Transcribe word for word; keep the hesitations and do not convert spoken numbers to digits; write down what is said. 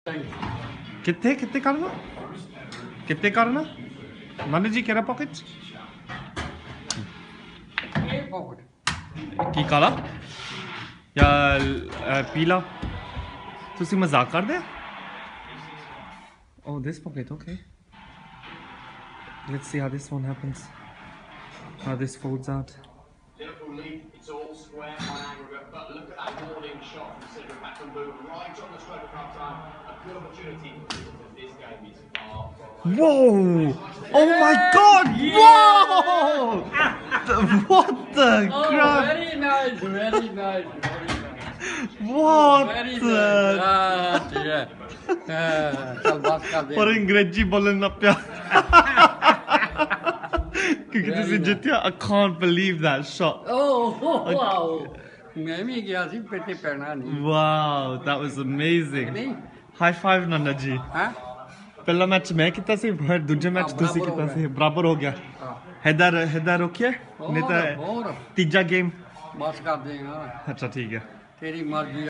कितने कितने करना कितने करना माने जी केरा पॉकेट की काला या पीला तुसी मजाक कर दे oh this pocket okay let's see how this one happens how this folds out Liverpool lead, it's all square on aggregate, but look at that warning shot from Cedric Bakambu right on the stroke of half time. A good opportunity for this game is far from. Whoa! Oh my God! Whoa! What the Oh, crap? very nice, very nice, very nice. What Very the? nice. Ah, yeah. Ah, चल बात कर दे. पर अंग्रेजी बोलने ना प्या. क्योंकि तुझे जितना I can't believe that shot. Oh, wow. मैं भी गया सी पेटे पहना नहीं. Wow, that was amazing. नहीं? High five नाना जी. हाँ? पहला मैच मैं कितना सी फिर दूसरे मैच तुसी कितना सी बराबर हो गया. हैदर हैदर रोकिए नहीं तो तीजा गेम. बस कर देगा. अच्छा ठीक है. तेरी मर्जी.